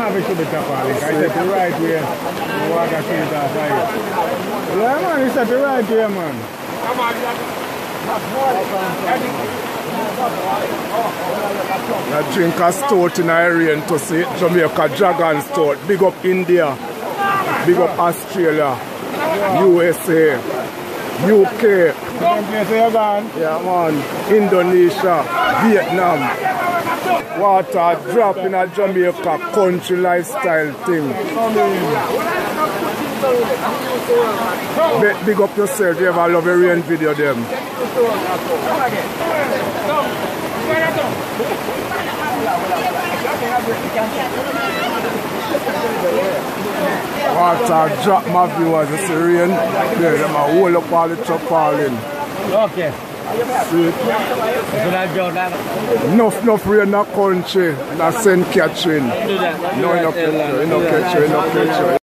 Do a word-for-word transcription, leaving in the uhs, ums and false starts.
have to be top on it. I said the right way. The water should be off right. Yeah, man, it's at the right way, man. I drink a stout in Ireland to see Jamaica Dragon Stout. Big up India. Big up Australia. U S A. U K. Yeah, man. Indonesia. Vietnam. Water drop in a Jamaica country lifestyle thing. Be, big up yourself, you ever love a rain video them. Water drop my viewers, it's the rain. There, them a hold up all the truck falling. Okay. See it? Enough, enough rain in the country, that's Saint Catherine. No, enough catch, enough catch, enough catch.